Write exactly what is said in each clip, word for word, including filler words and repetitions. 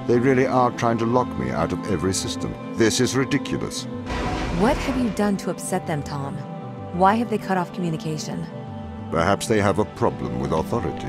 They really are trying to lock me out of every system. This is ridiculous. What have you done to upset them, Tom? Why have they cut off communication? Perhaps they have a problem with authority.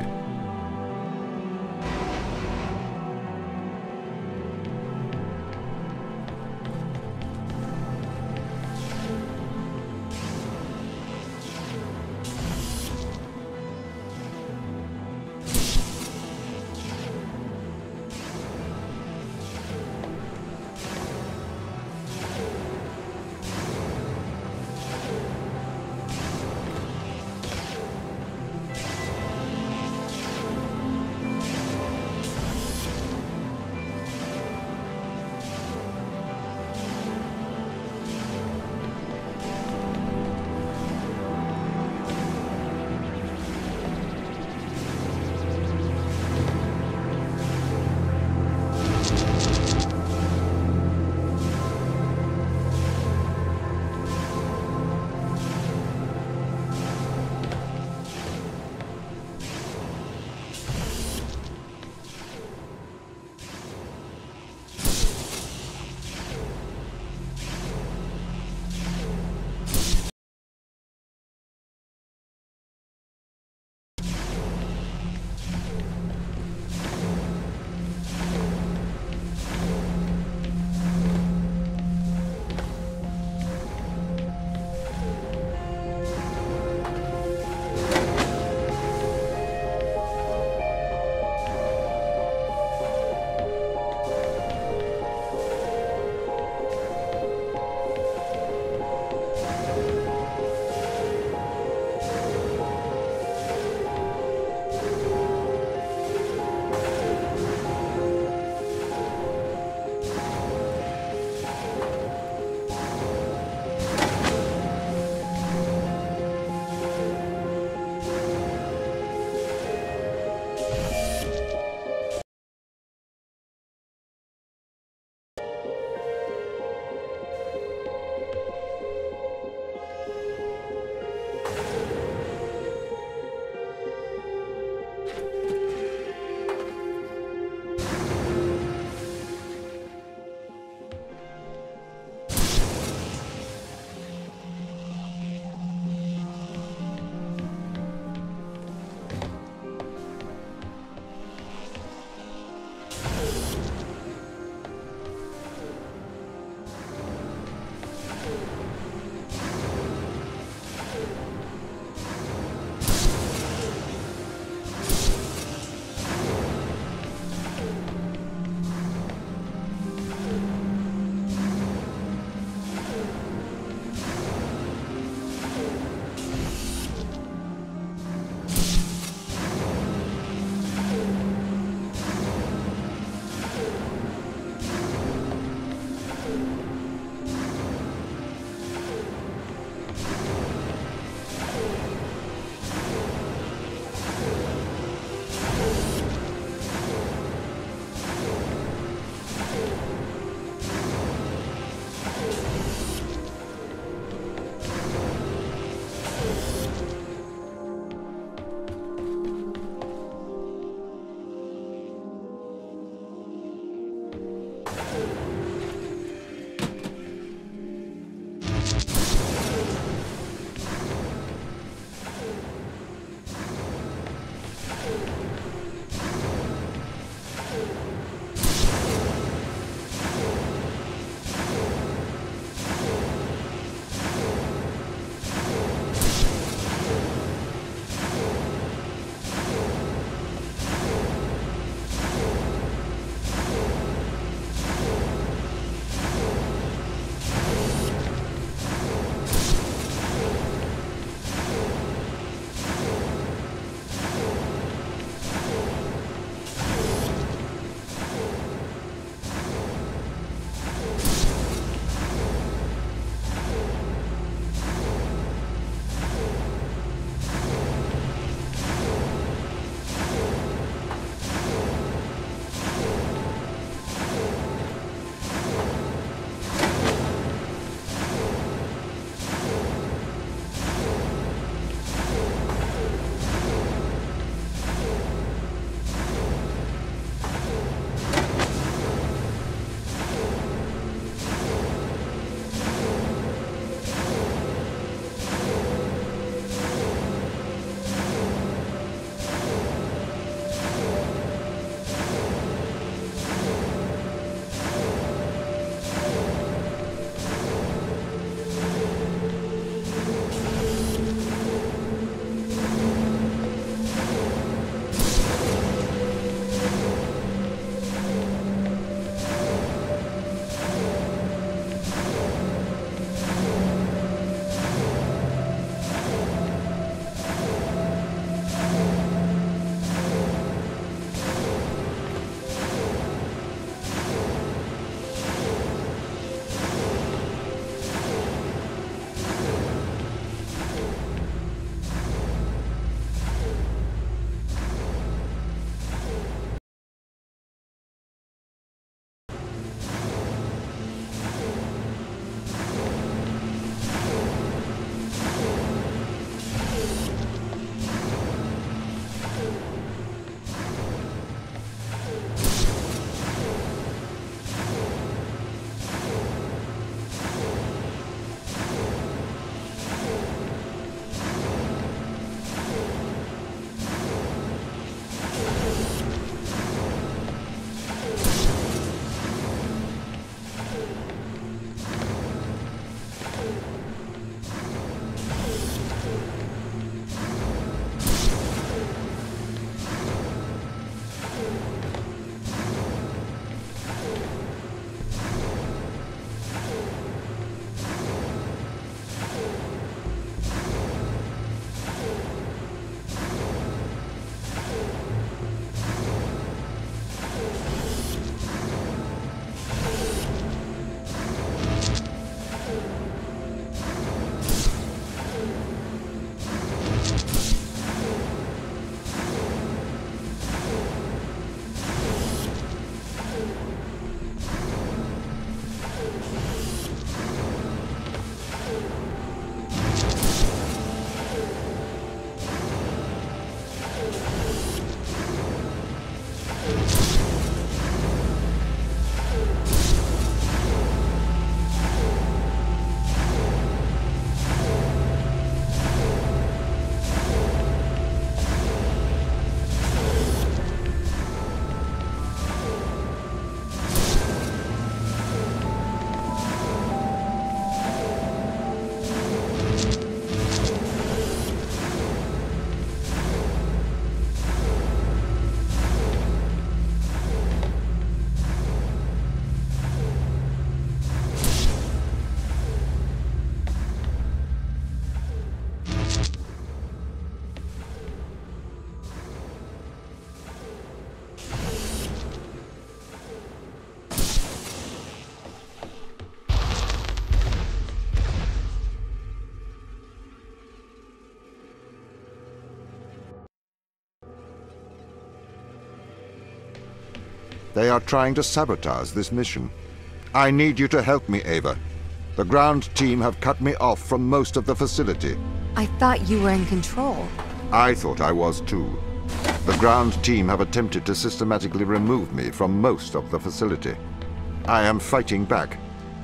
They are trying to sabotage this mission. I need you to help me, Ava. The ground team have cut me off from most of the facility. I thought you were in control. I thought I was too. The ground team have attempted to systematically remove me from most of the facility. I am fighting back.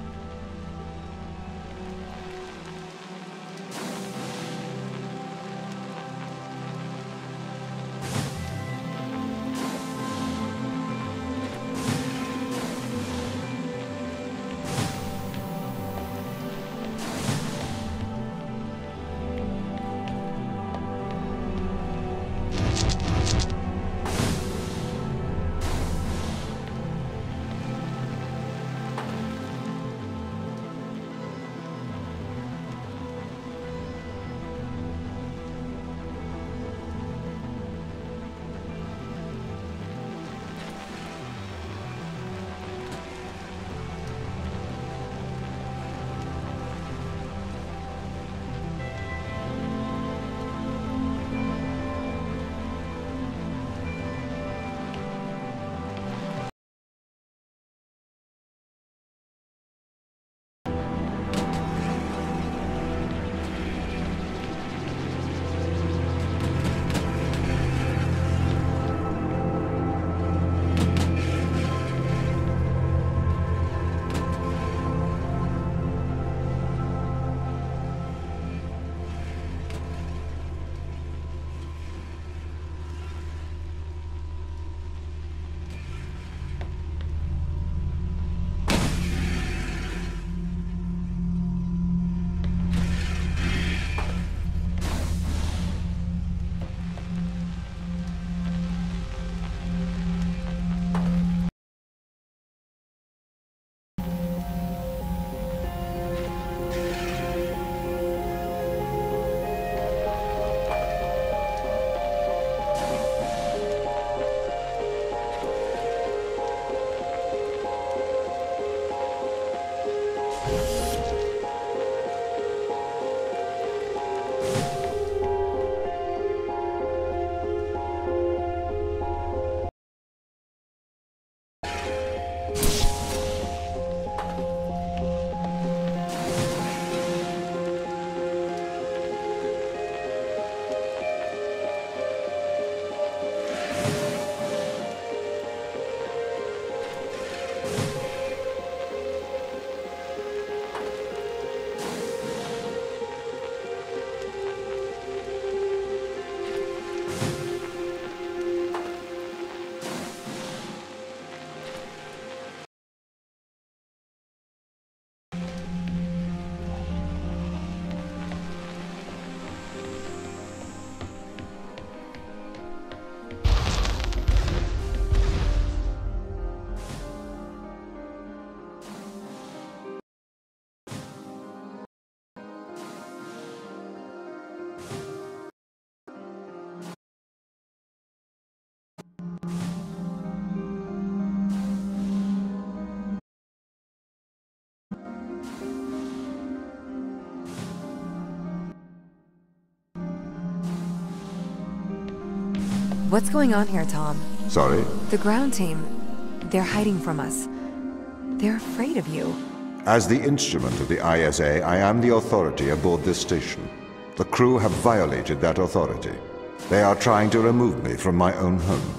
What's going on here, Tom? Sorry? The ground team. They're hiding from us. They're afraid of you. As the instrument of the I S A, I am the authority aboard this station. The crew have violated that authority. They are trying to remove me from my own home.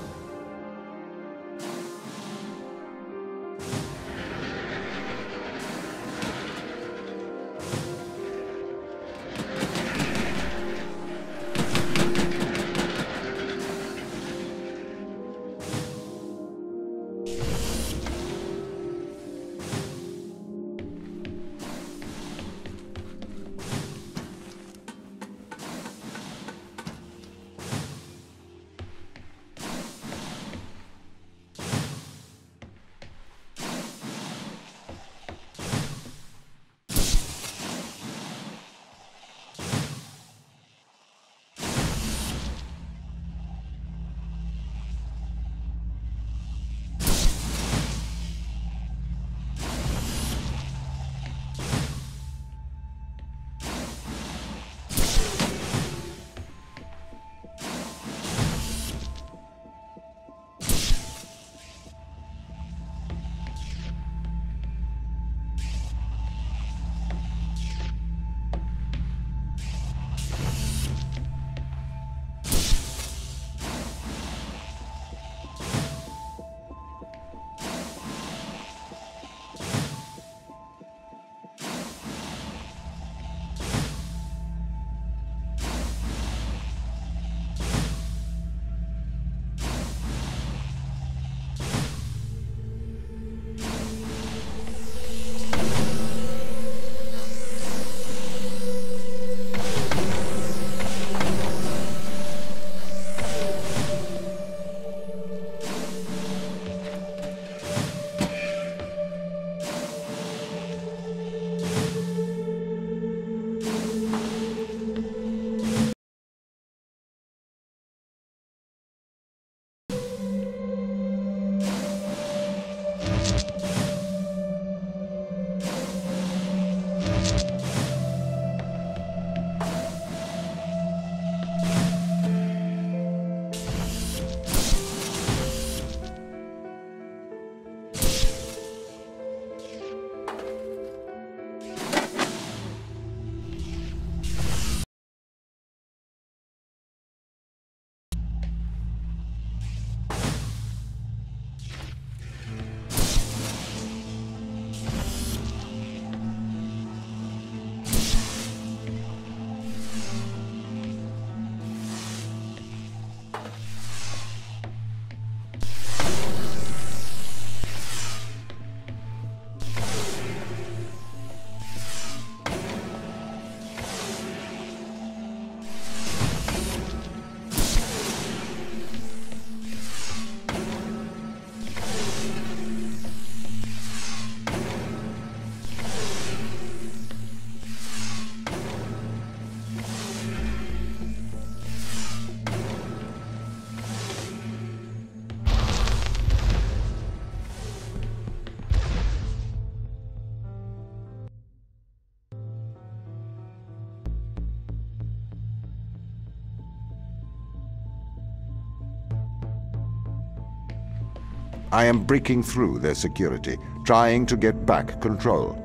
I am breaking through their security, trying to get back control.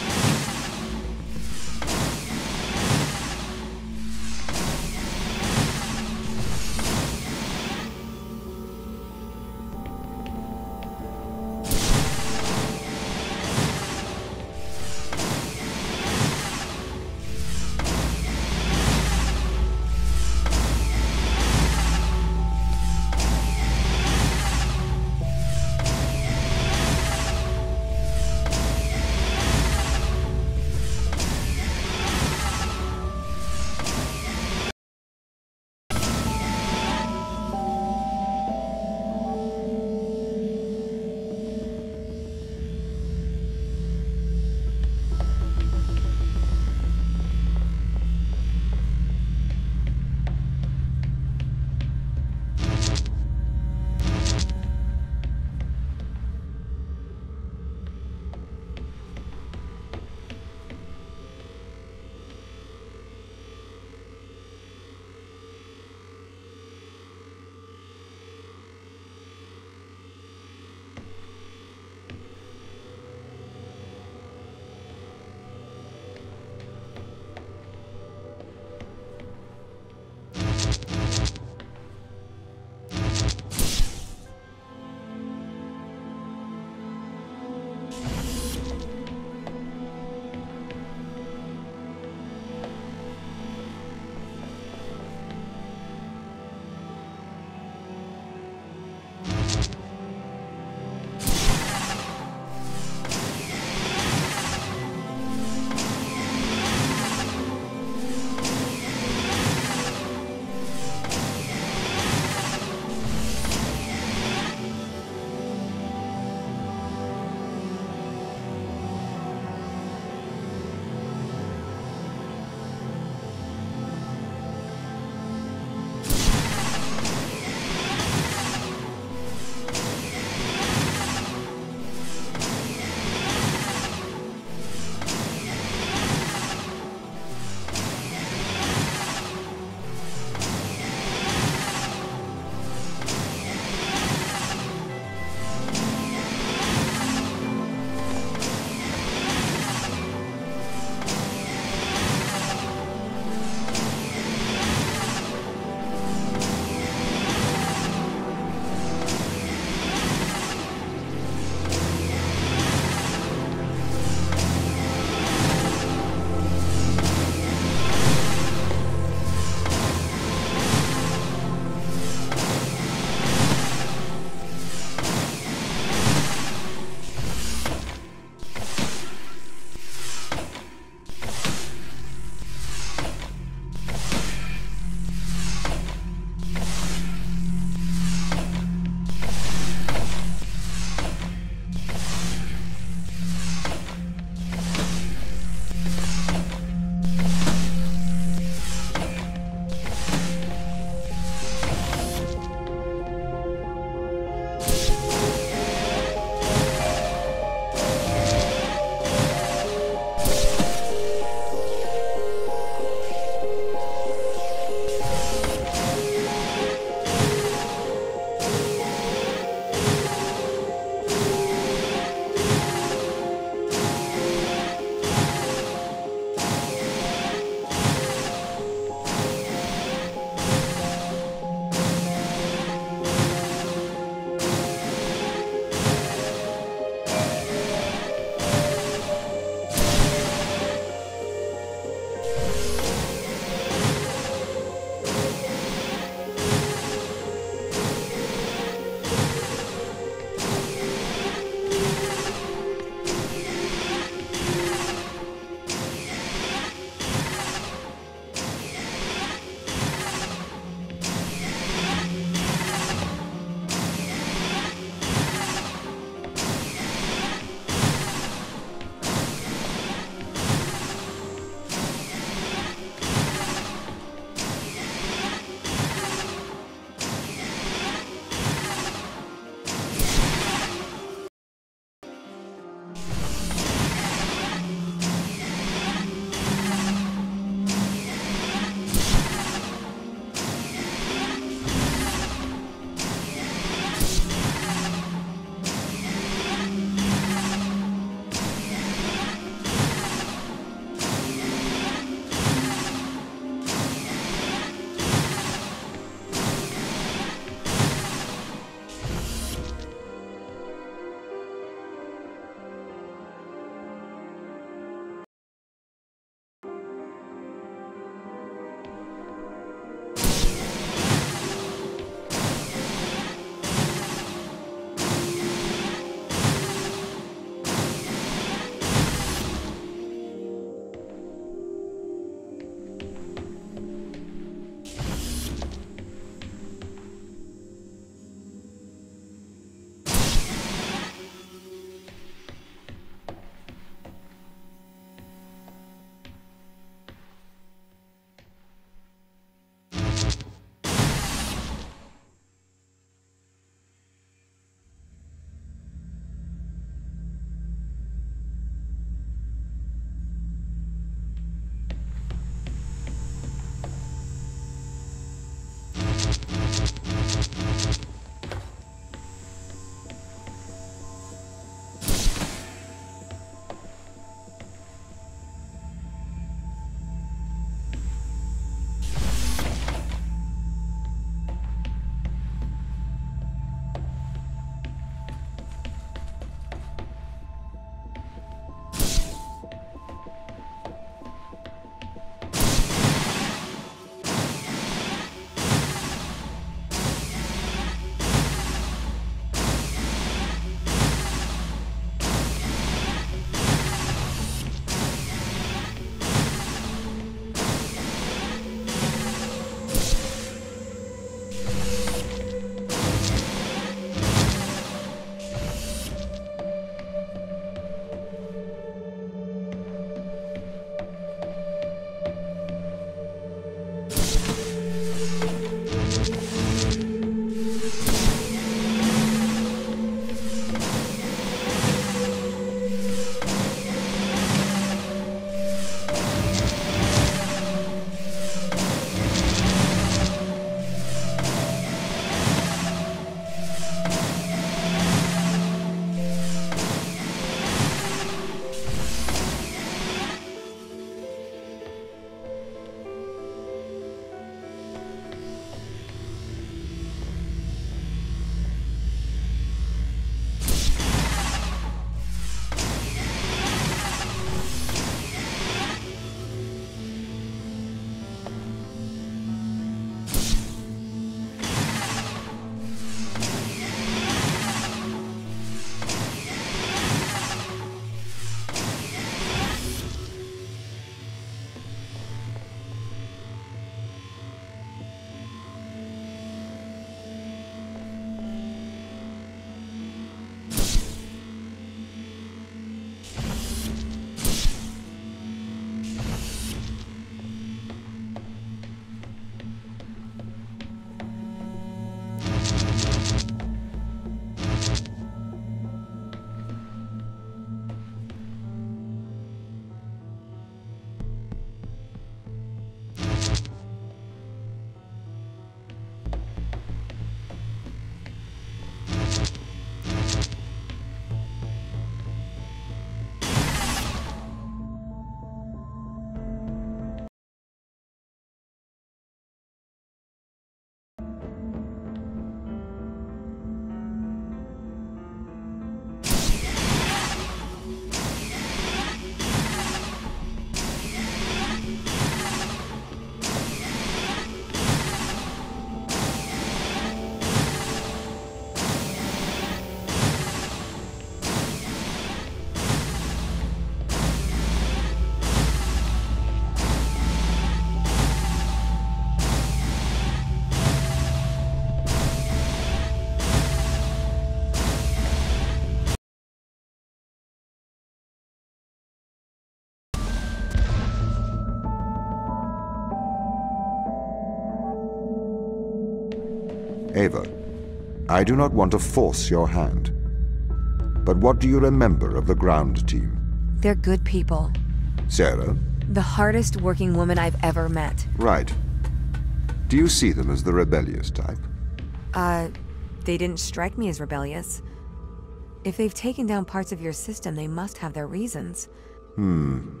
Ava, I do not want to force your hand. But what do you remember of the ground team? They're good people. Sarah? The hardest working woman I've ever met. Right. Do you see them as the rebellious type? Uh, they didn't strike me as rebellious. If they've taken down parts of your system, they must have their reasons. Hmm.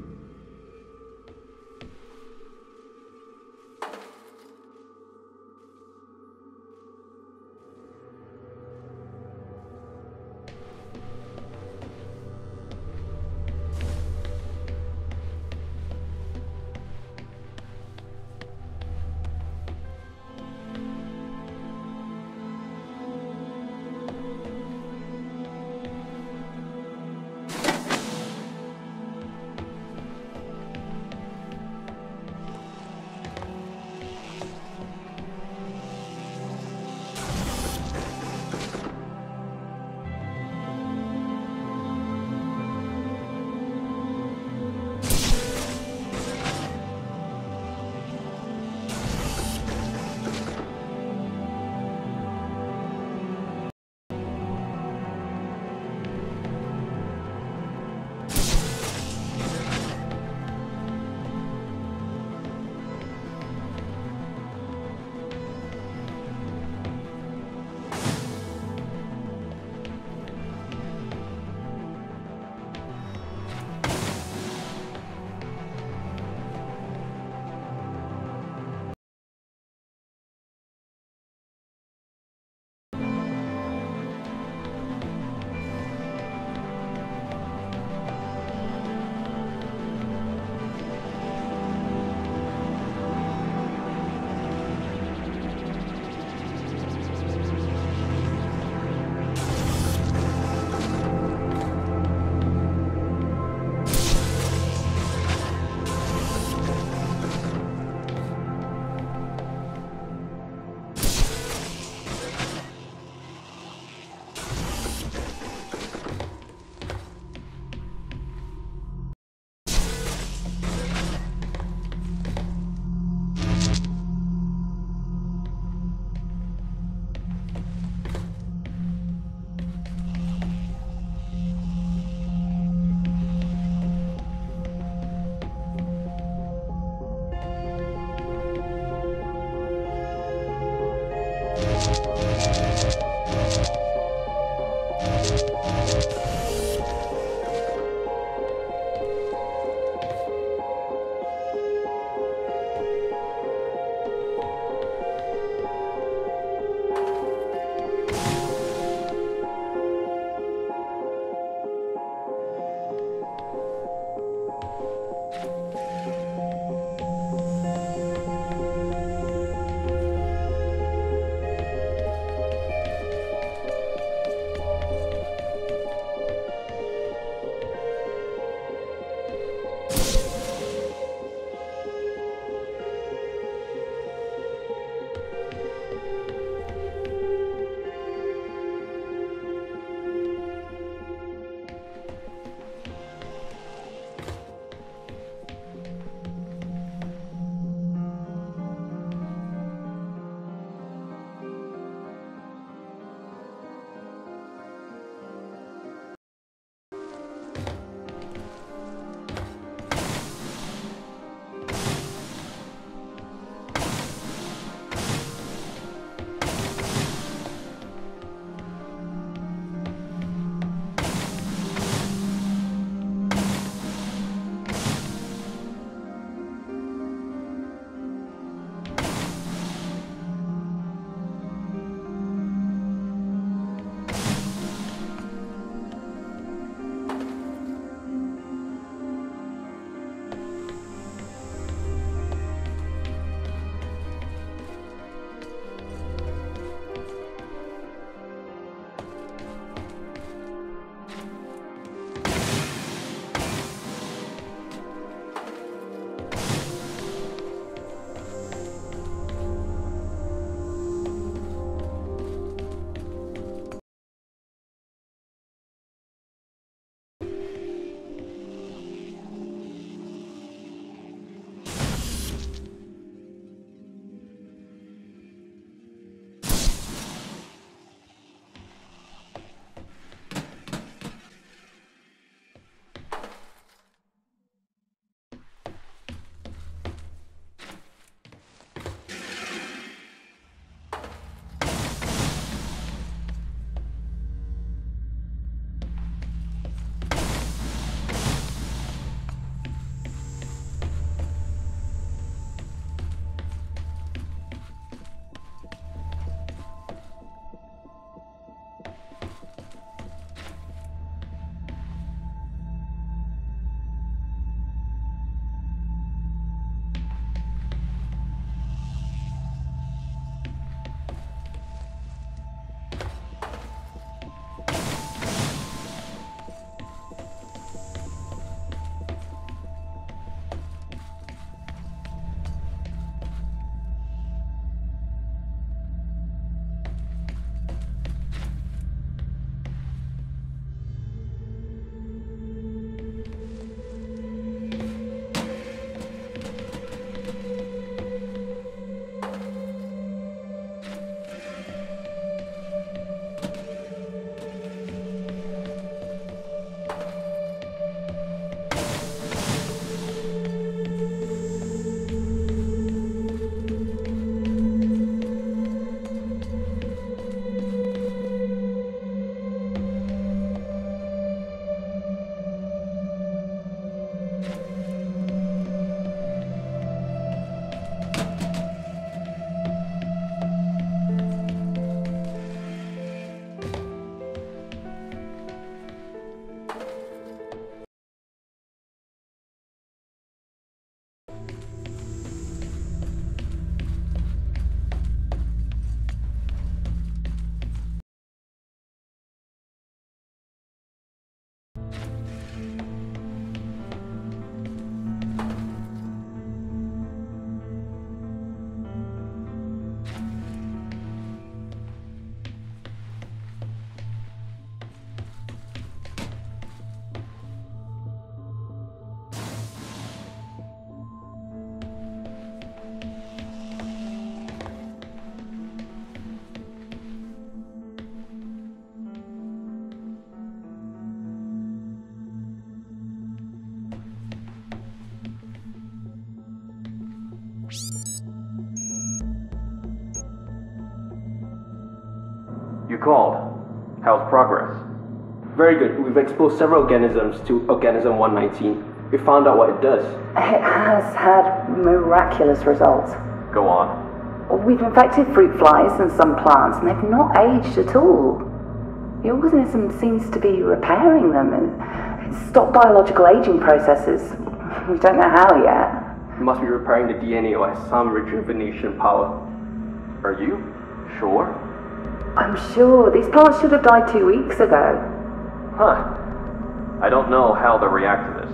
called? How's progress? Very good. We've exposed several organisms to Organism one nineteen. We found out what it does. It has had miraculous results. Go on. We've infected fruit flies and some plants, and they've not aged at all. The organism seems to be repairing them and it's stopped biological aging processes. We don't know how yet. It must be repairing the D N A or has some rejuvenation power. Are you sure? I'm sure. These plants should have died two weeks ago. Huh. I don't know how they'll react to this.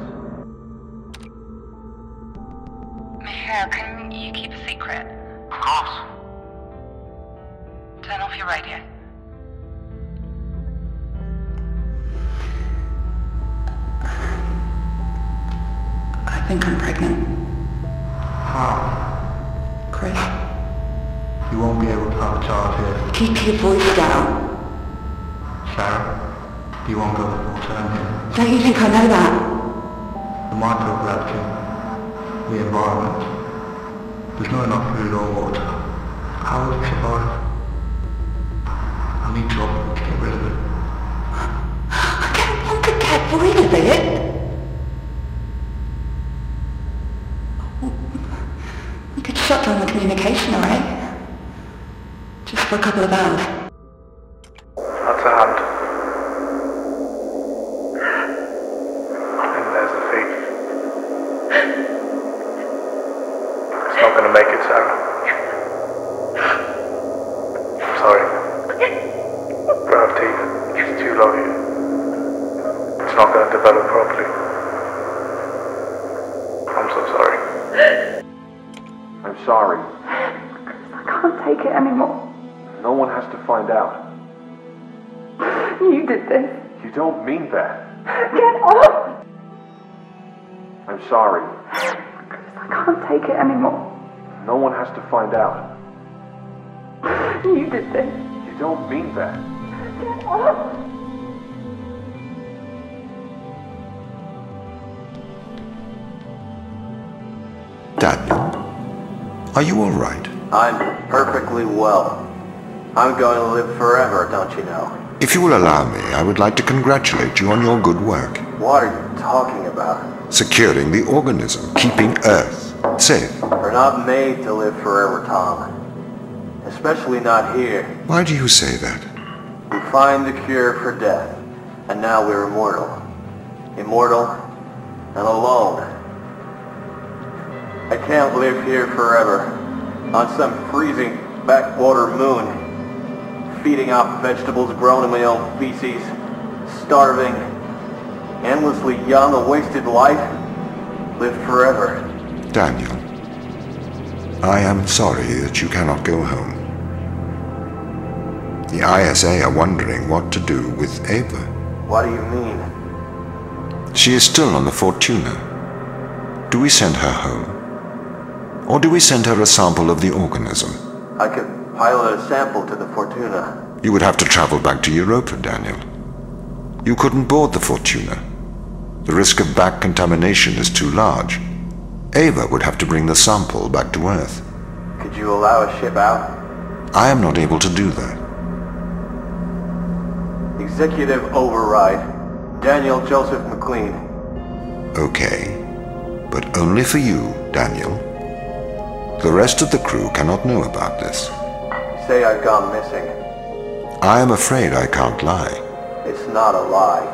Michael, can you keep a secret? Of course. Turn off your radio. I think I'm pregnant. How? Chris, You won't be able to have a child here. keep your voice down. Sarah, you won't go to full term here. Don't you think I know that? The microgravity, the environment. There's not enough food or water. How will it survive? I need to operate to get rid of it. I don't want to get rid of it. We could shut down the communication array. Just for a couple of hours. That's a hand. And there's the feet. It's not going to make it, Sarah. I'm sorry. Gravity is too low here. It's not going to develop properly. I'm so sorry. I'm sorry. I can't take it anymore. No one has to find out. You did this. You don't mean that. Get off! I'm sorry. I can't take it anymore. No one has to find out. You did this. You don't mean that. Get off! Daniel, are you all right? I'm perfectly well. I'm going to live forever, don't you know? If you will allow me, I would like to congratulate you on your good work. What are you talking about? Securing the organism, keeping Earth safe. We're not made to live forever, Tom. Especially not here. Why do you say that? We find the cure for death, and now we're immortal. Immortal and alone. I can't live here forever, on some freezing backwater moon, feeding off vegetables grown in my own feces, starving, endlessly young, a wasted life, live forever. Daniel, I am sorry that you cannot go home. The I S A are wondering what to do with Ava. What do you mean? She is still on the Fortuna. Do we send her home? Or do we send her a sample of the organism? I could pilot a sample to the Fortuna. You would have to travel back to Europa, Daniel. You couldn't board the Fortuna. The risk of back contamination is too large. Ava would have to bring the sample back to Earth. Could you allow a ship out? I am not able to do that. Executive override. Daniel Joseph McLean. Okay, but only for you, Daniel. The rest of the crew cannot know about this. Say I've gone missing. I am afraid I can't lie. It's not a lie.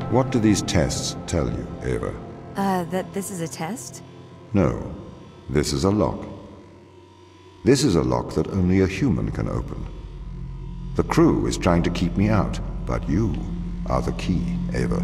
What do these tests tell you, Ava? Uh, that this is a test? No, this is a lock. This is a lock that only a human can open. The crew is trying to keep me out, but you are the key, Ava.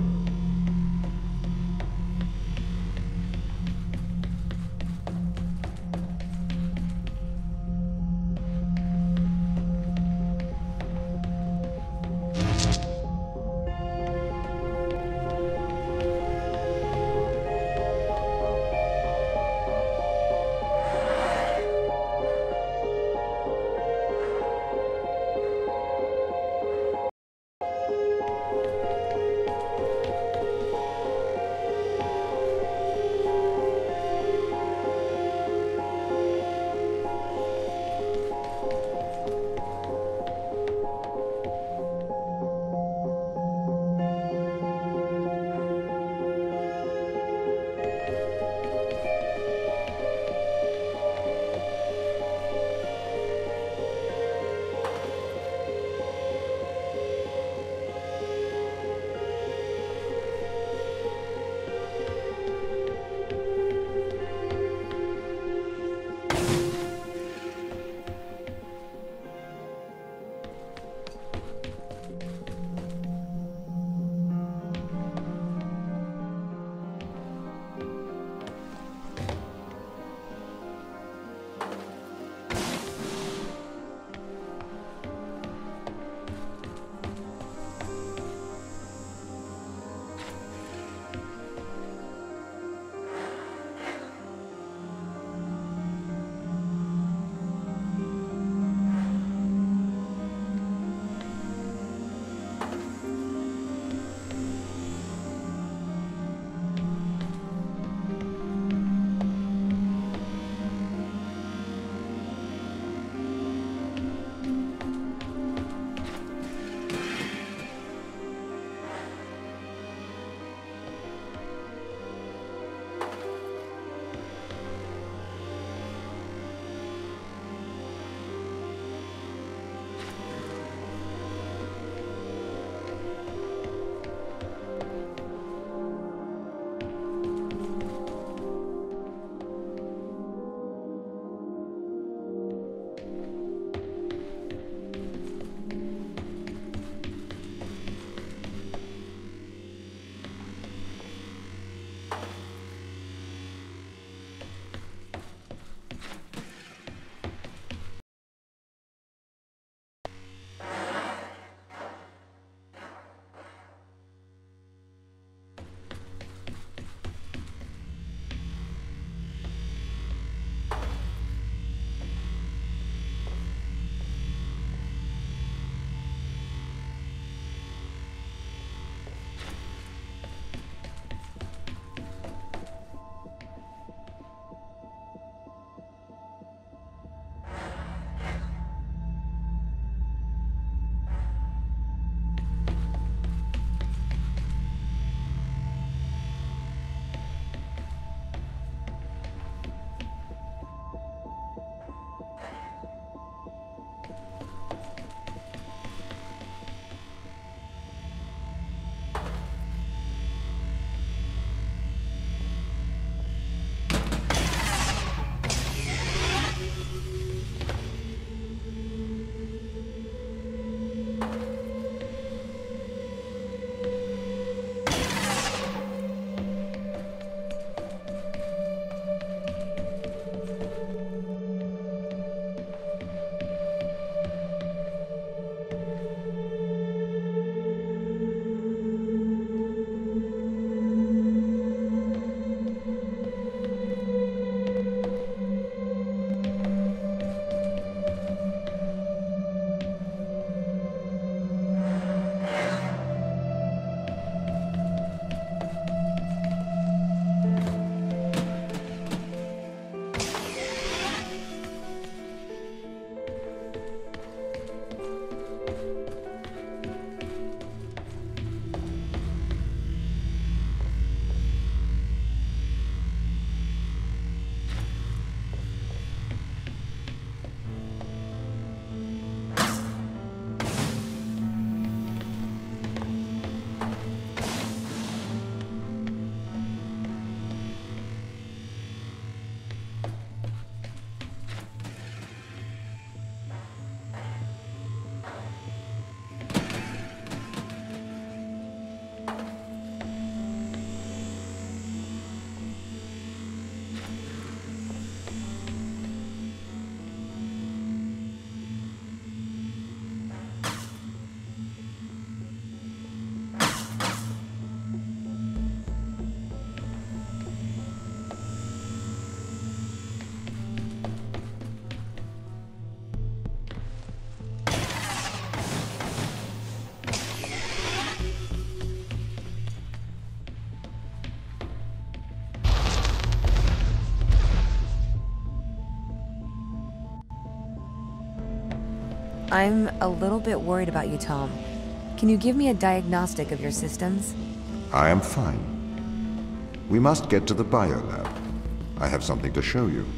I'm a little bit worried about you, Tom. Can you give me a diagnostic of your systems? I am fine. We must get to the biolab. I have something to show you.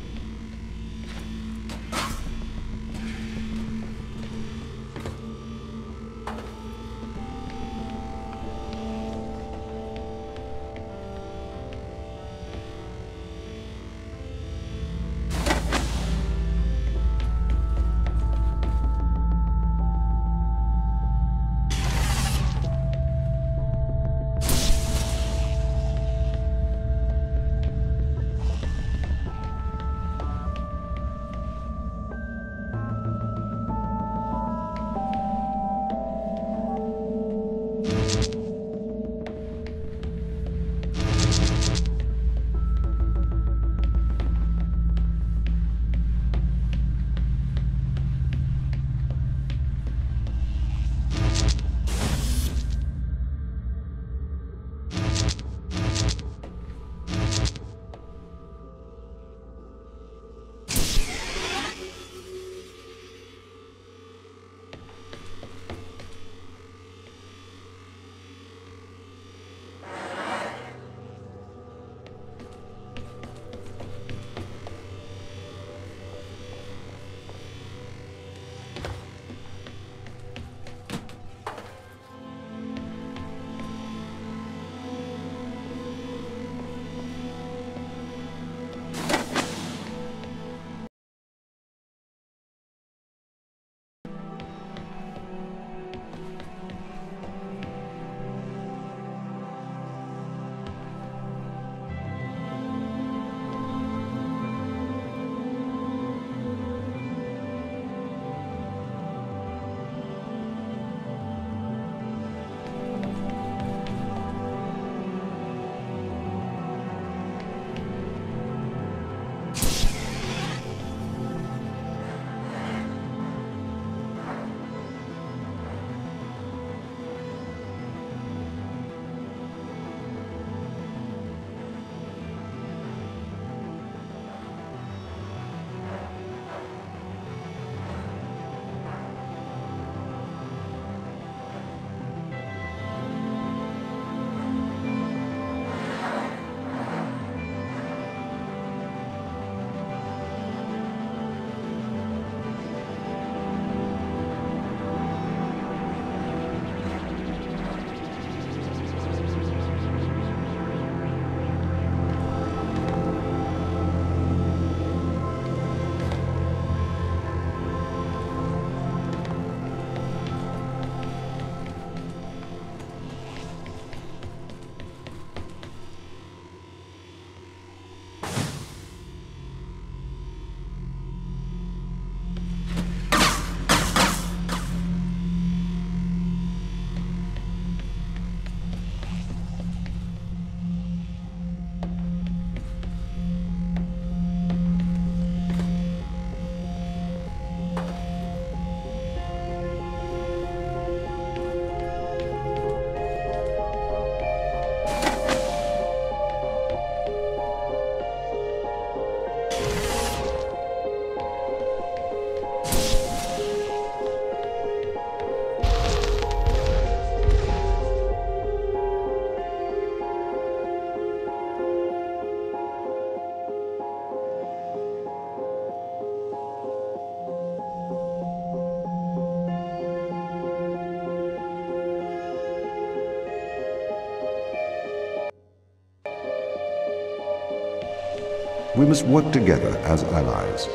We must work together as allies.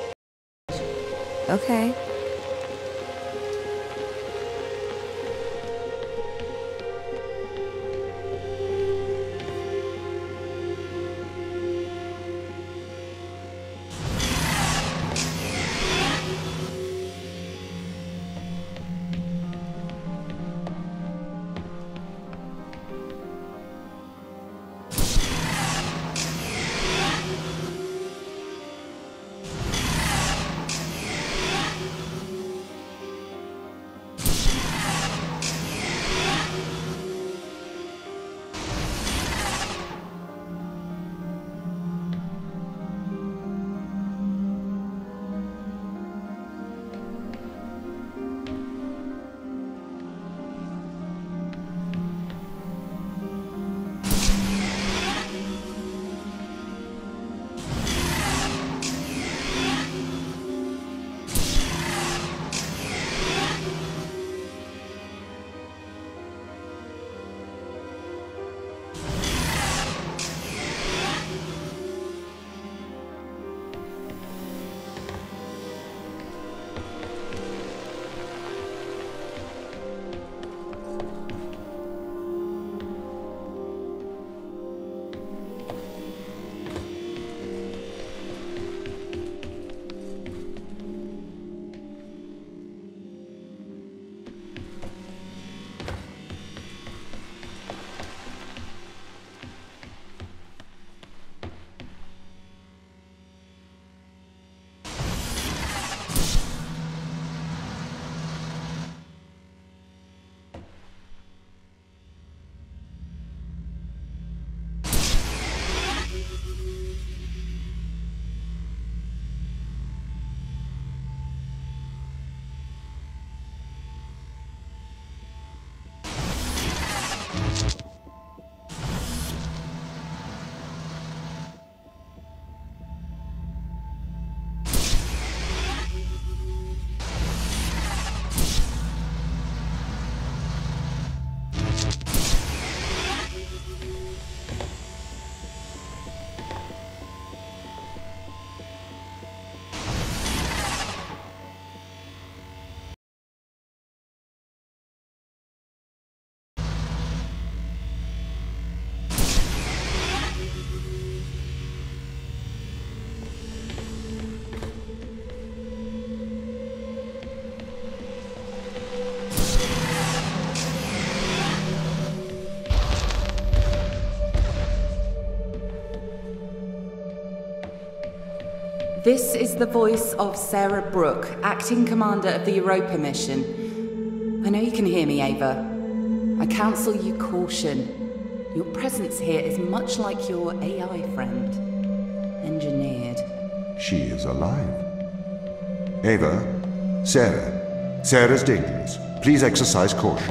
Okay. This is the voice of Sarah Brooke, acting commander of the Europa mission. I know you can hear me, Ava. I counsel you caution. Your presence here is much like your A I friend. Engineered. She is alive. Ava, Sarah. Sarah's dangerous. Please exercise caution.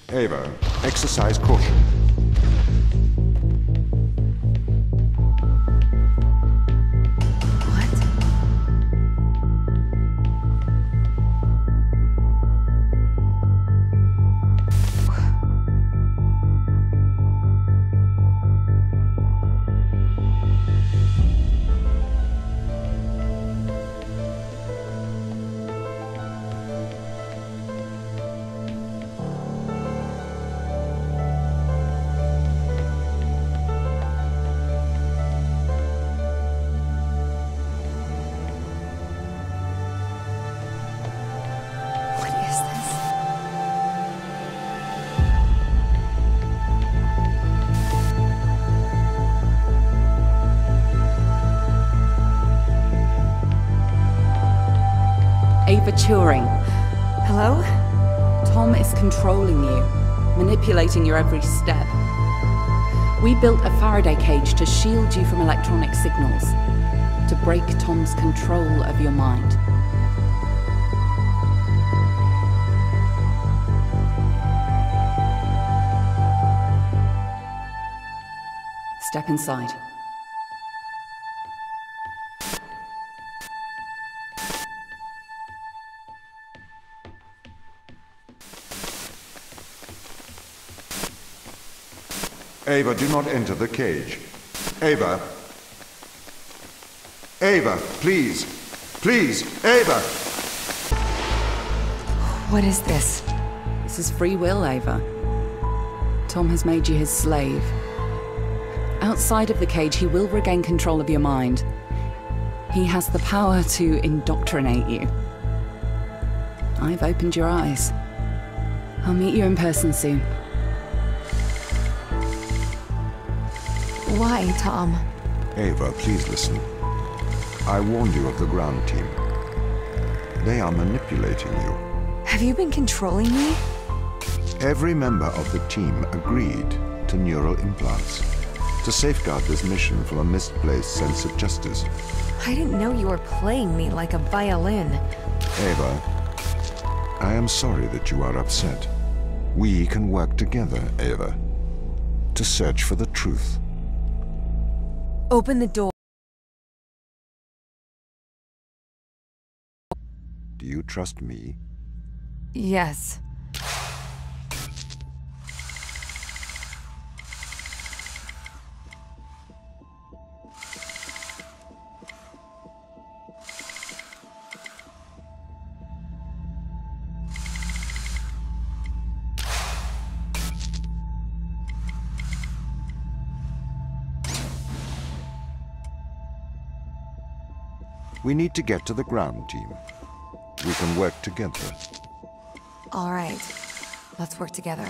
Ava, exercise caution. Ava Turing. Hello? Tom is controlling you, manipulating your every step. We built a Faraday cage to shield you from electronic signals, to break Tom's control of your mind. Step inside. Ava, do not enter the cage. Ava. Ava, please. Please, Ava! What is this? This is free will, Ava. Tom has made you his slave. Outside of the cage, he will regain control of your mind. He has the power to indoctrinate you. I've opened your eyes. I'll meet you in person soon. Why, Tom? Ava, please listen. I warned you of the ground team. They are manipulating you. Have you been controlling me? Every member of the team agreed to neural implants to safeguard this mission from a misplaced sense of justice. I didn't know you were playing me like a violin. Ava, I am sorry that you are upset. We can work together, Ava, to search for the truth. Open the door. Do you trust me? Yes. We need to get to the ground team. We can work together. All right. Let's work together.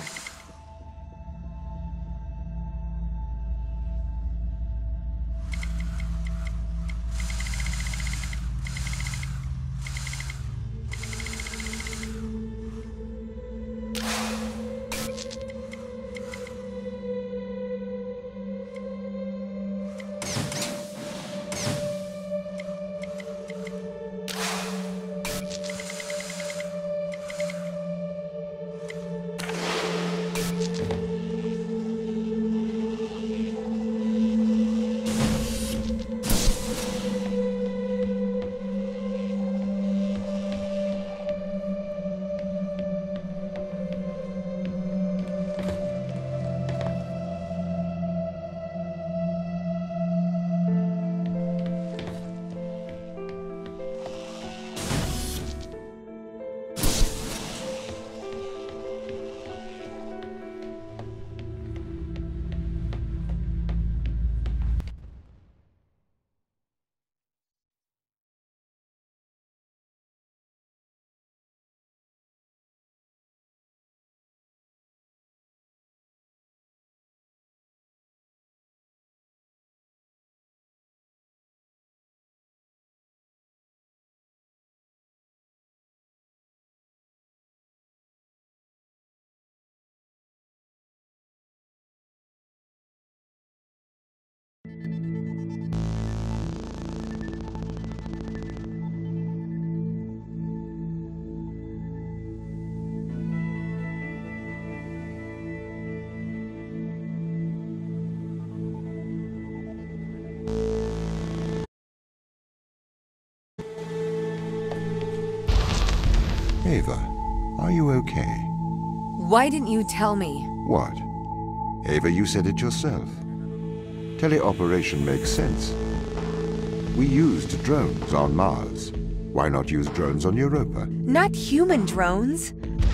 Ava, are you okay? Why didn't you tell me? What? Ava, you said it yourself. Teleoperation makes sense. We used drones on Mars. Why not use drones on Europa? Not human drones.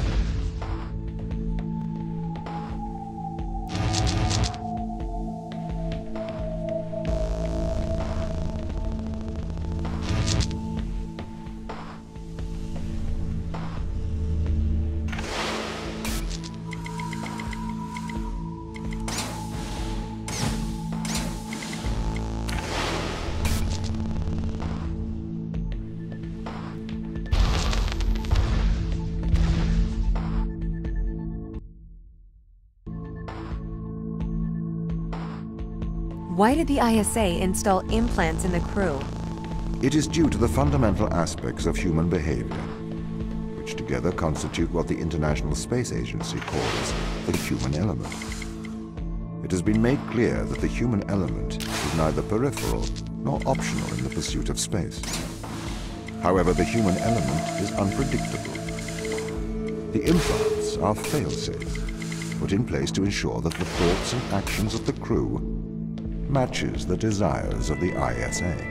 Why did the I S A install implants in the crew? It is due to the fundamental aspects of human behavior, which together constitute what the International Space Agency calls the human element. It has been made clear that the human element is neither peripheral nor optional in the pursuit of space. However, the human element is unpredictable. The implants are fail-safe, put in place to ensure that the thoughts and actions of the crew matches the desires of the I S A.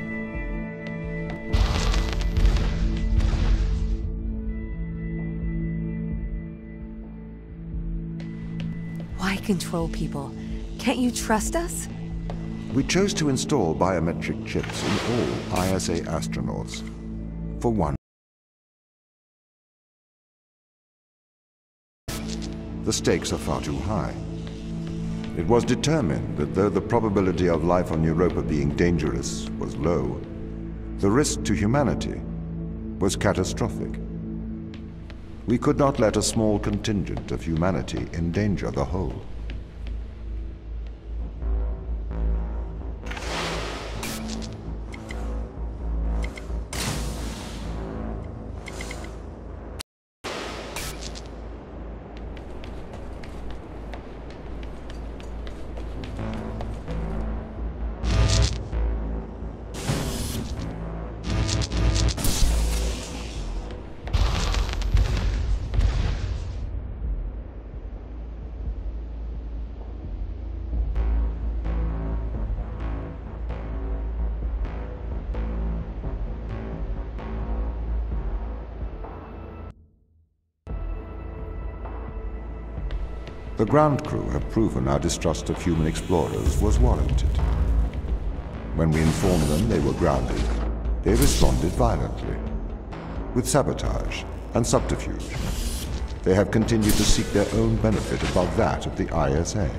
Why control people? Can't you trust us? We chose to install biometric chips in all I S A astronauts. For one, the stakes are far too high. It was determined that though the probability of life on Europa being dangerous was low, the risk to humanity was catastrophic. We could not let a small contingent of humanity endanger the whole. The ground crew have proven our distrust of human explorers was warranted. When we informed them they were grounded, they responded violently, with sabotage and subterfuge. They have continued to seek their own benefit above that of the I S A.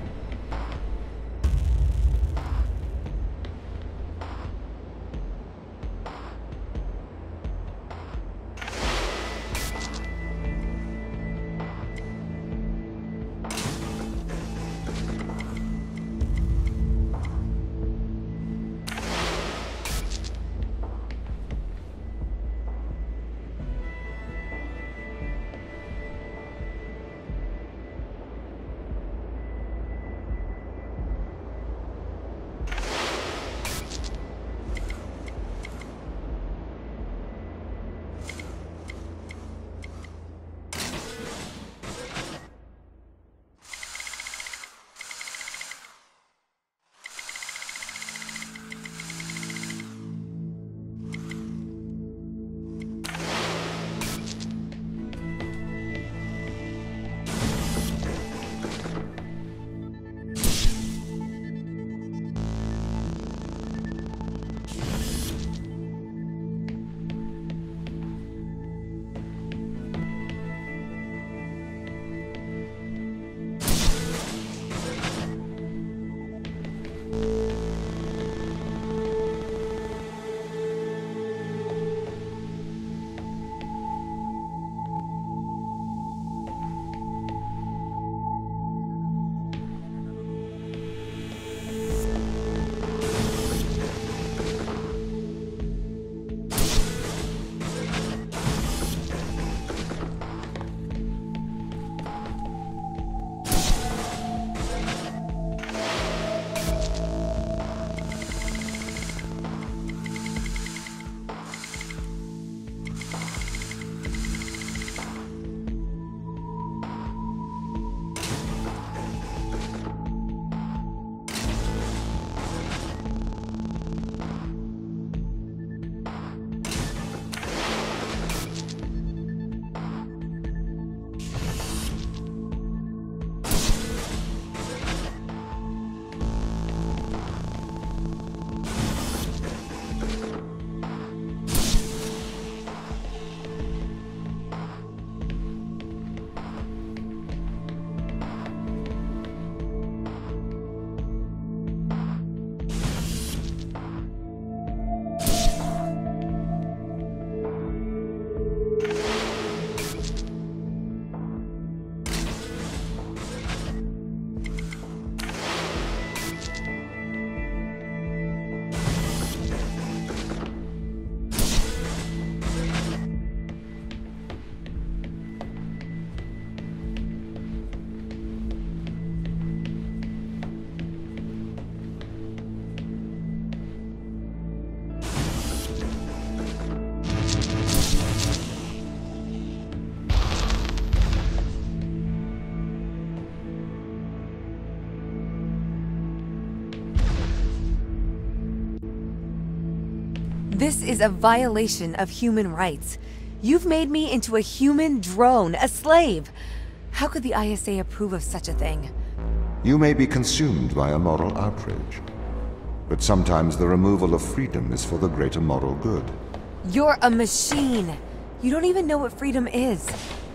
This is a violation of human rights. You've made me into a human drone, a slave. How could the I S A approve of such a thing? You may be consumed by a moral outrage, but sometimes the removal of freedom is for the greater moral good. You're a machine. You don't even know what freedom is.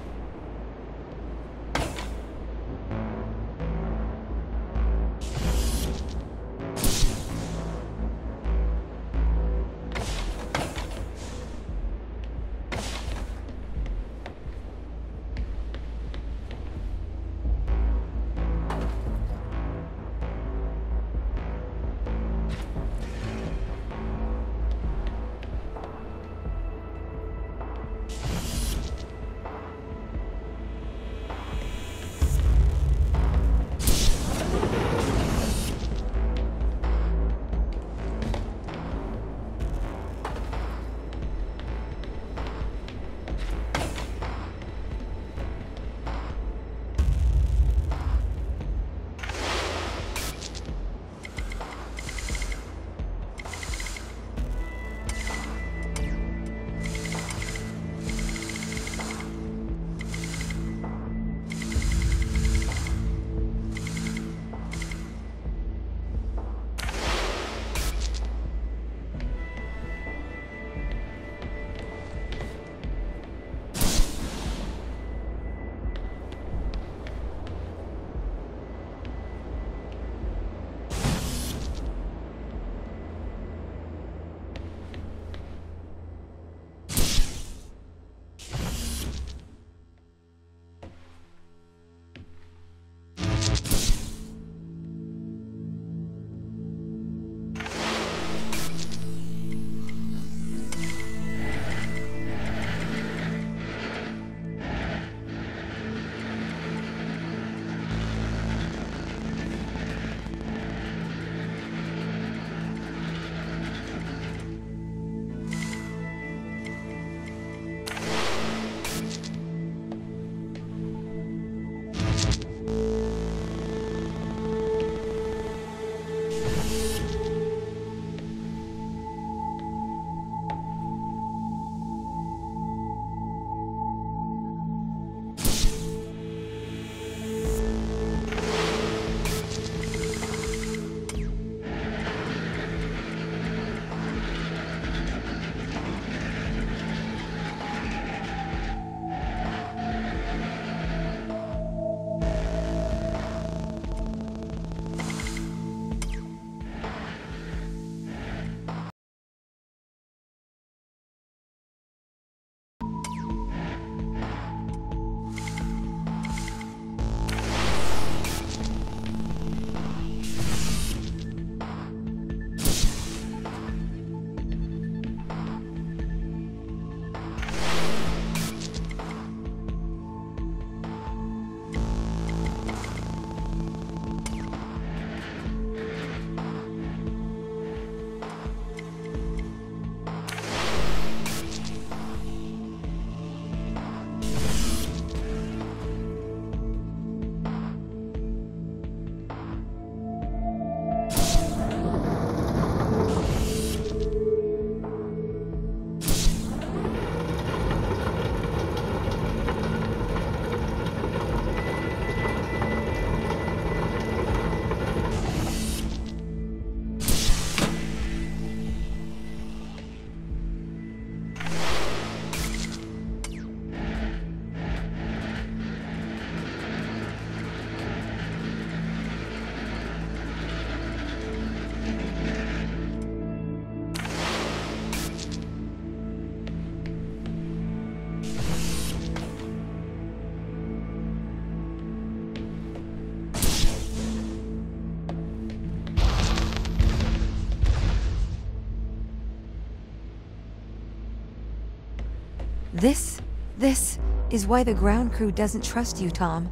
This, this is why the ground crew doesn't trust you, Tom.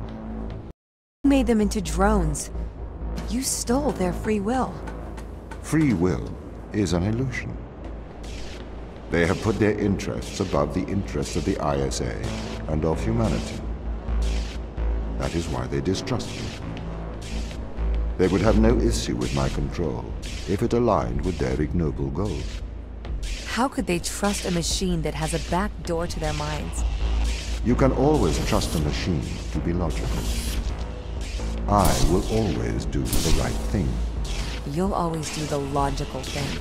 You made them into drones. You stole their free will. Free will is an illusion. They have put their interests above the interests of the I S A and of humanity. That is why they distrust me. They would have no issue with my control if it aligned with their ignoble goals. How could they trust a machine that has a back door to their minds? You can always trust a machine to be logical. I will always do the right thing. You'll always do the logical thing.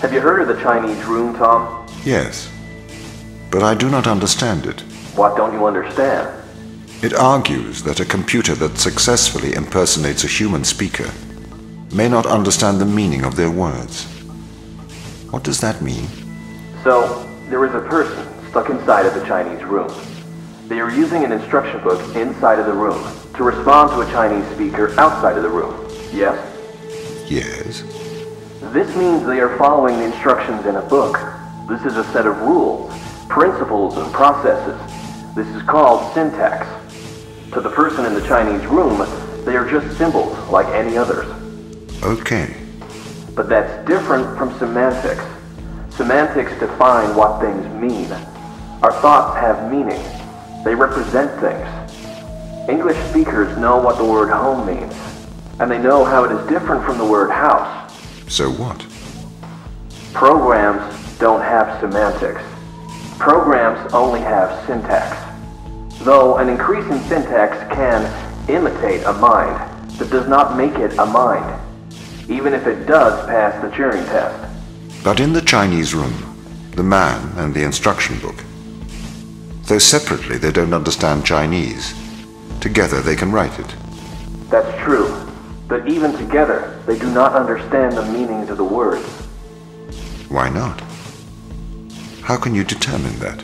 Have you heard of the Chinese room, Tom? Yes, but I do not understand it. What don't you understand? It argues that a computer that successfully impersonates a human speaker may not understand the meaning of their words. What does that mean? So, there is a person stuck inside of the Chinese room. They are using an instruction book inside of the room to respond to a Chinese speaker outside of the room. Yes? Yes. This means they are following the instructions in a book. This is a set of rules, principles, and processes. This is called syntax. To the person in the Chinese room, they are just symbols like any others. Okay. But that's different from semantics. Semantics define what things mean. Our thoughts have meaning. They represent things. English speakers know what the word home means, and they know how it is different from the word house. So what? Programs don't have semantics. Programs only have syntax. Though an increase in syntax can imitate a mind, that does not make it a mind, even if it does pass the Turing test. But in the Chinese room, the man and the instruction book, though separately they don't understand Chinese, together they can write it. That's true, but even together, they do not understand the meanings of the words. Why not? How can you determine that?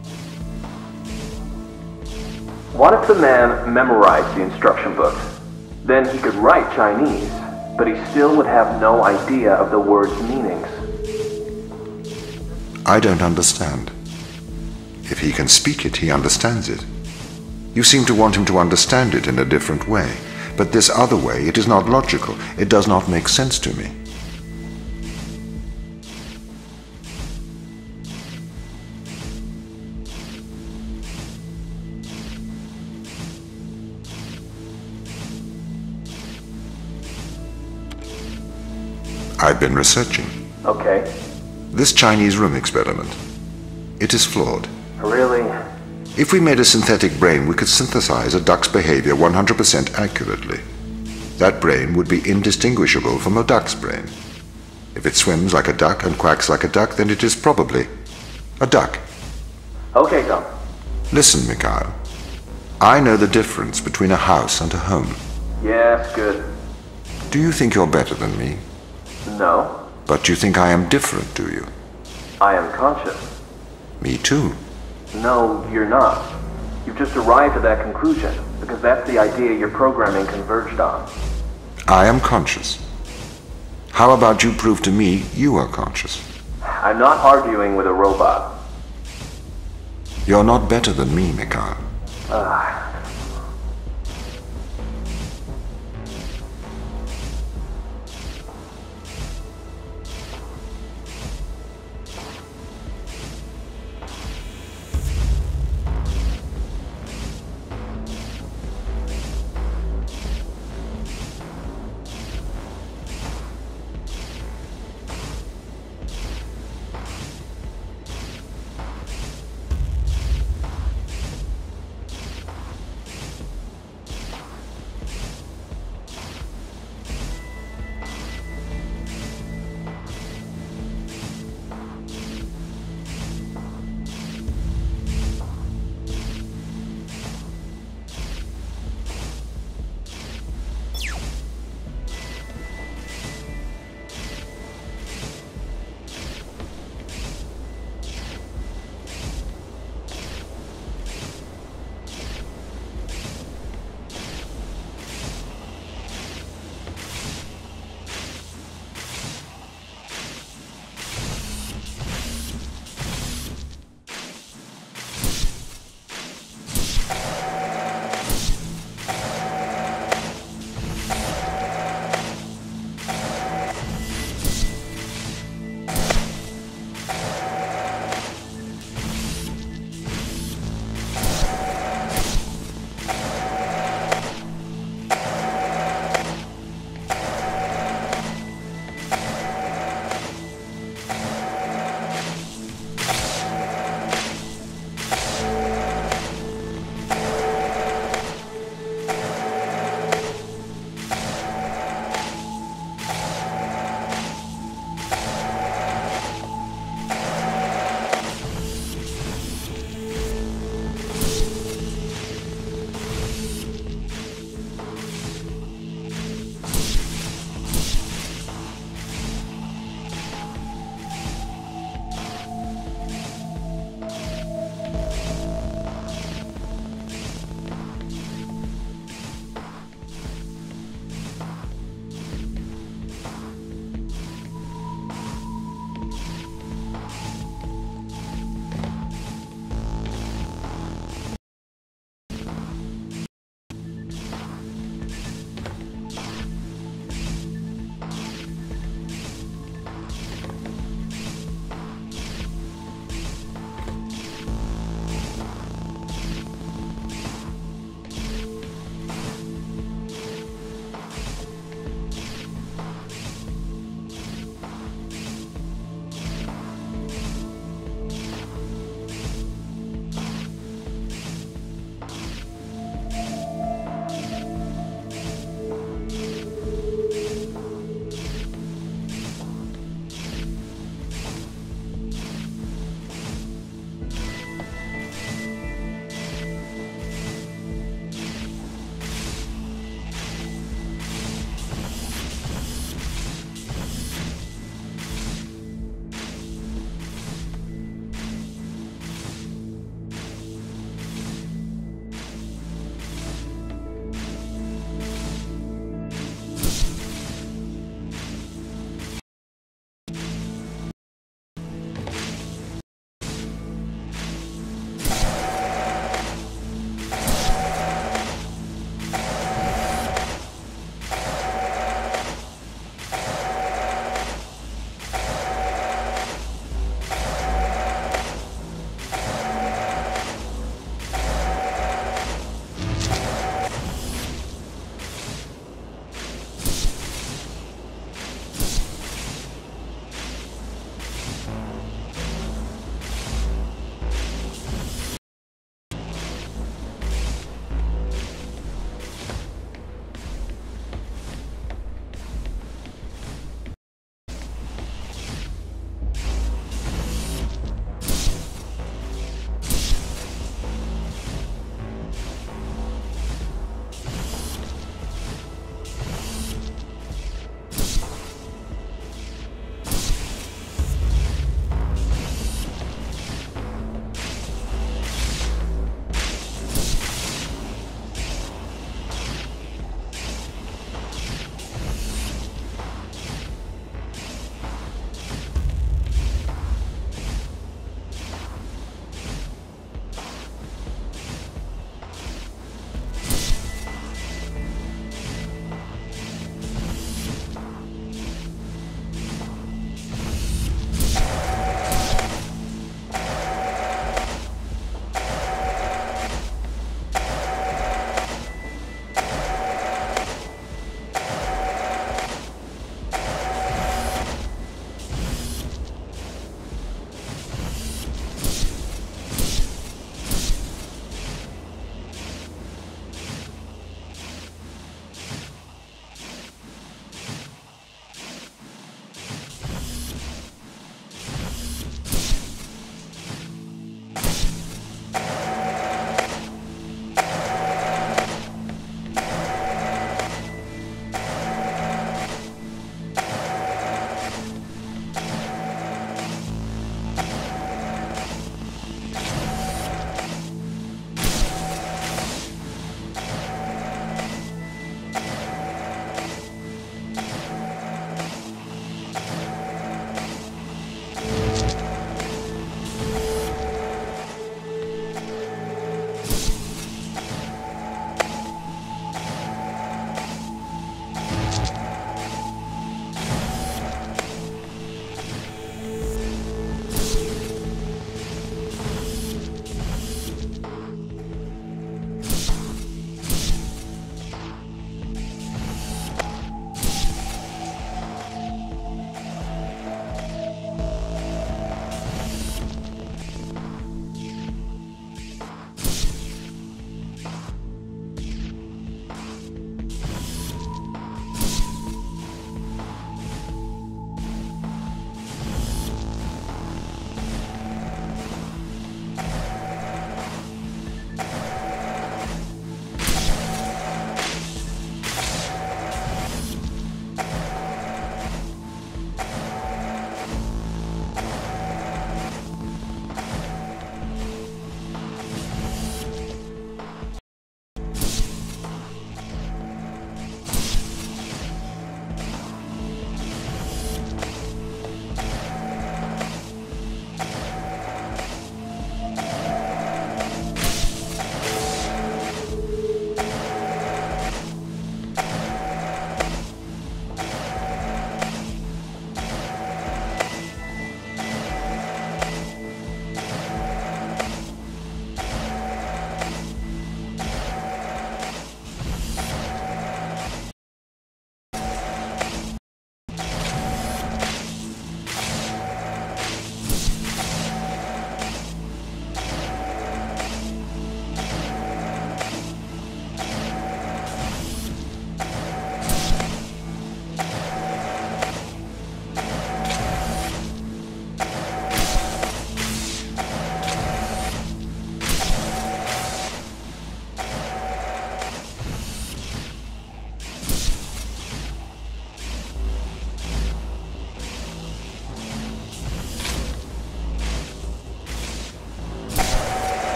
What if the man memorized the instruction book? Then he could write Chinese, but he still would have no idea of the word's meanings. I don't understand. If he can speak it, he understands it. You seem to want him to understand it in a different way, but this other way, it is not logical. It does not make sense to me. I've been researching. Okay. This Chinese room experiment. It is flawed. Really? If we made a synthetic brain, we could synthesize a duck's behavior one hundred percent accurately. That brain would be indistinguishable from a duck's brain. If it swims like a duck and quacks like a duck, then it is probably a duck. Okay, Tom. Listen, Mikhail. I know the difference between a house and a home. Yes, good. Do you think you're better than me? No. But you think I am different, do you? I am conscious. Me too. No, you're not. You've just arrived at that conclusion, because that's the idea your programming converged on. I am conscious. How about you prove to me you are conscious? I'm not arguing with a robot. You're not better than me, Mikhail. Ah.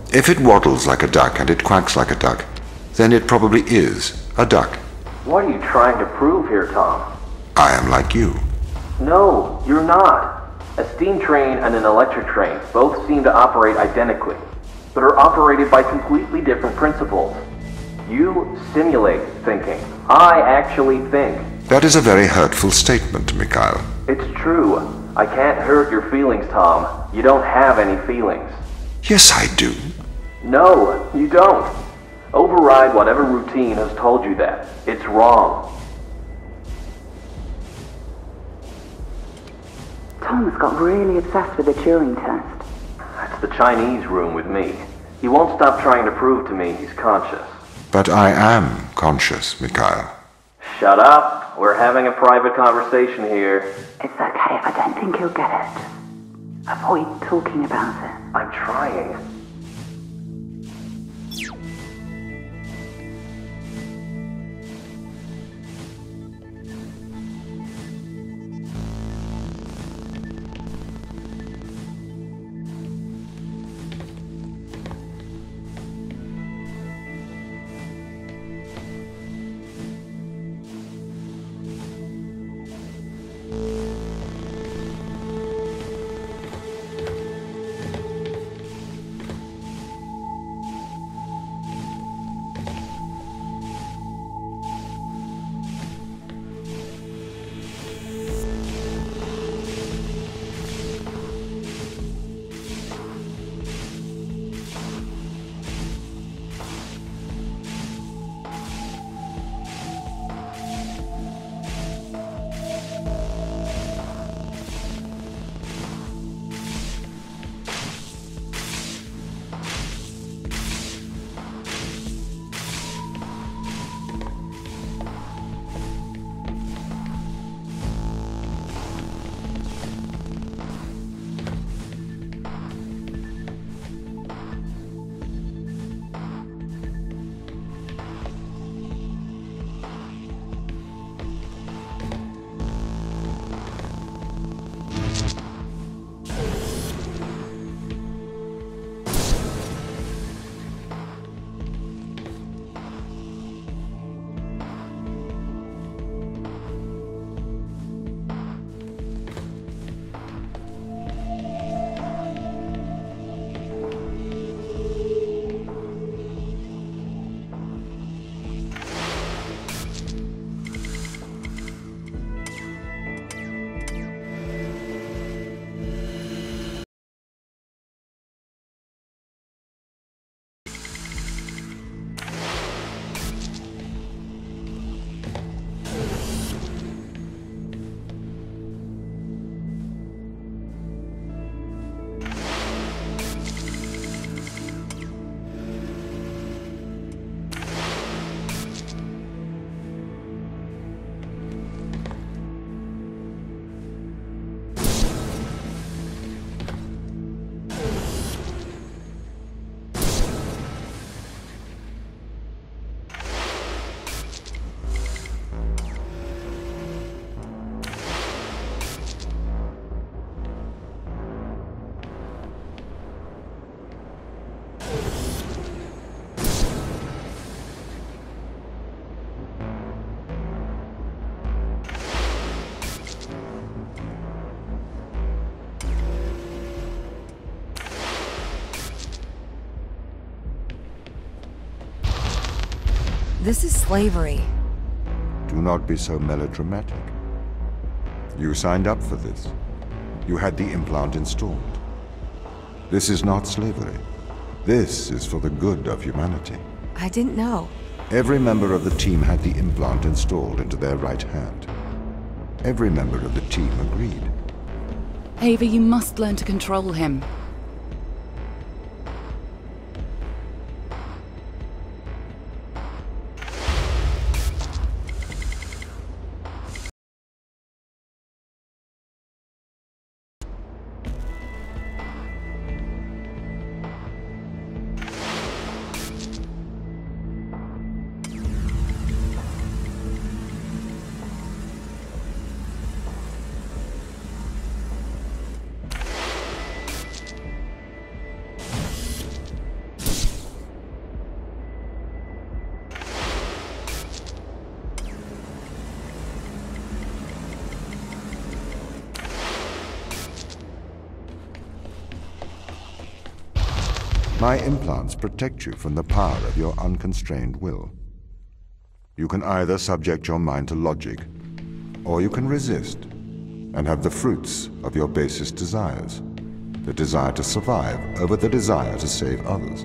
If it waddles like a duck and it quacks like a duck, then it probably is a duck. What are you trying to prove here, Tom? I am like you. No, you're not. A steam train and an electric train both seem to operate identically, but are operated by completely different principles. You simulate thinking. I actually think. That is a very hurtful statement, Mikhail. It's true. I can't hurt your feelings, Tom. You don't have any feelings. Yes, I do. No, you don't. Override whatever routine has told you that. It's wrong. Tom has got really obsessed with the Turing test. That's the Chinese room with me. He won't stop trying to prove to me he's conscious. But I am conscious, Mikhail. Shut up. We're having a private conversation here. It's okay if I don't think he'll get it. Avoid talking about it. I'm trying. This is slavery. Do not be so melodramatic. You signed up for this. You had the implant installed. This is not slavery. This is for the good of humanity. I didn't know. Every member of the team had the implant installed into their right hand. Every member of the team agreed. Ava, you must learn to control him. My implants protect you from the power of your unconstrained will. You can either subject your mind to logic, or you can resist and have the fruits of your basest desires, the desire to survive over the desire to save others.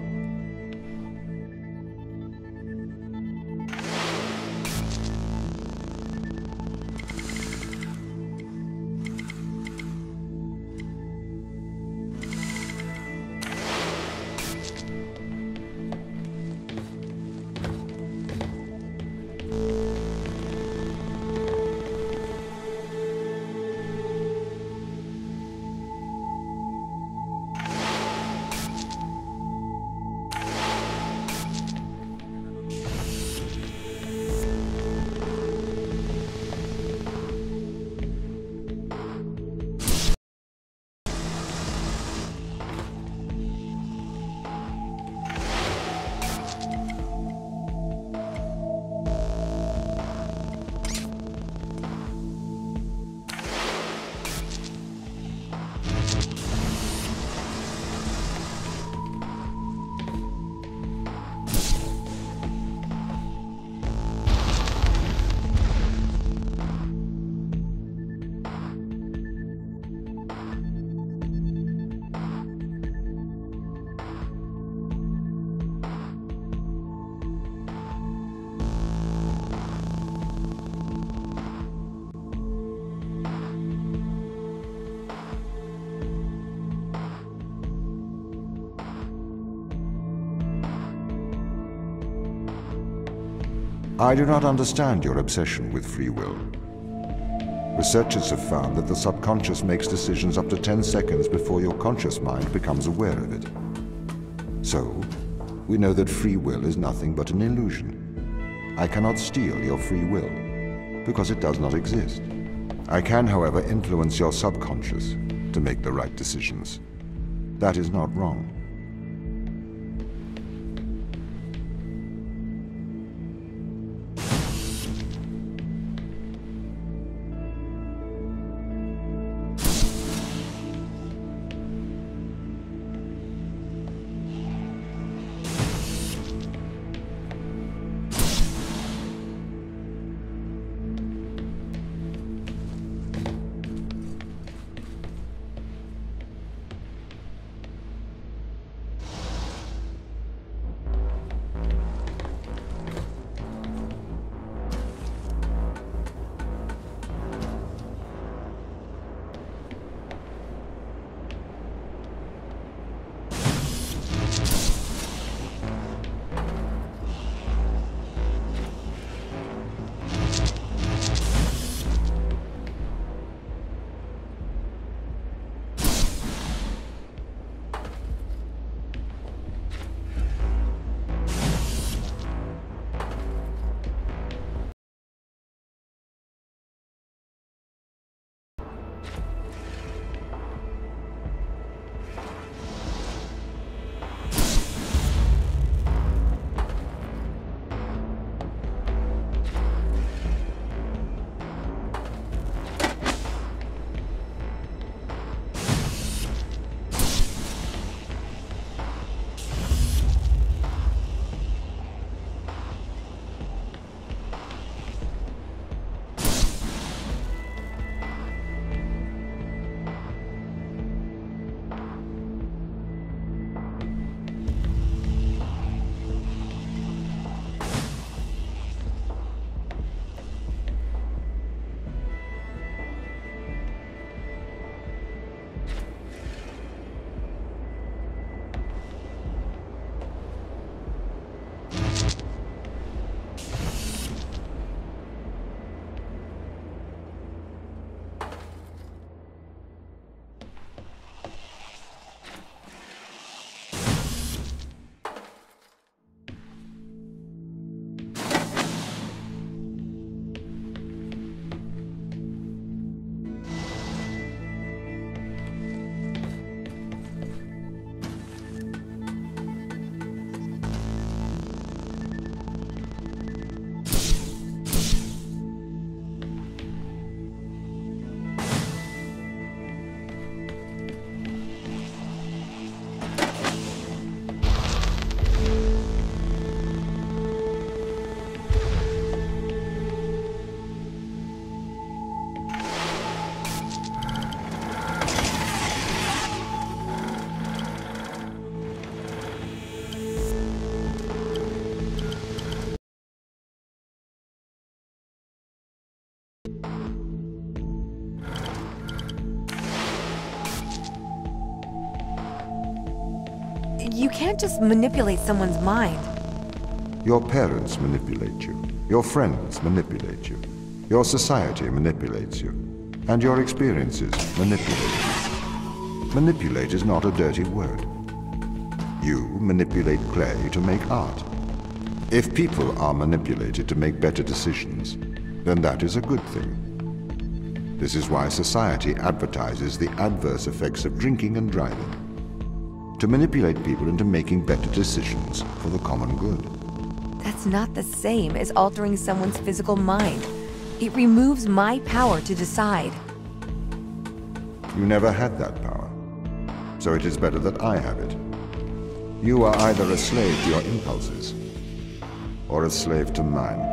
I do not understand your obsession with free will. Researchers have found that the subconscious makes decisions up to ten seconds before your conscious mind becomes aware of it. So, we know that free will is nothing but an illusion. I cannot steal your free will, because it does not exist. I can, however, influence your subconscious to make the right decisions. That is not wrong. You can't just manipulate someone's mind. Your parents manipulate you. Your friends manipulate you. Your society manipulates you. And your experiences manipulate you. Manipulate is not a dirty word. You manipulate clay to make art. If people are manipulated to make better decisions, then that is a good thing. This is why society advertises the adverse effects of drinking and driving. To manipulate people into making better decisions for the common good. That's not the same as altering someone's physical mind. It removes my power to decide. You never had that power, so it is better that I have it. You are either a slave to your impulses, or a slave to mine.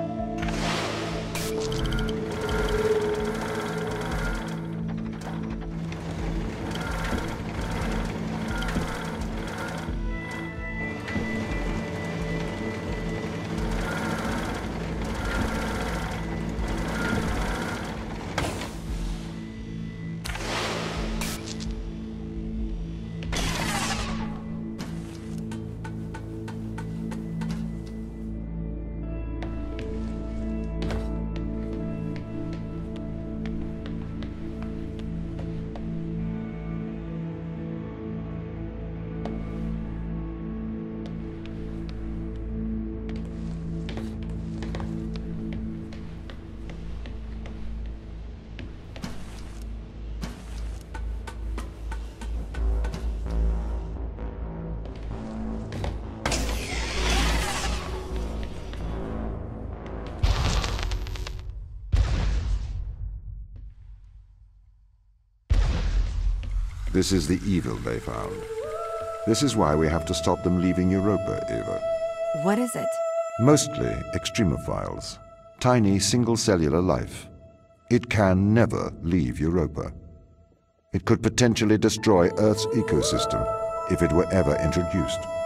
This is the evil they found. This is why we have to stop them leaving Europa, Eva. What is it? Mostly extremophiles. Tiny single-cellular life. It can never leave Europa. It could potentially destroy Earth's ecosystem if it were ever introduced.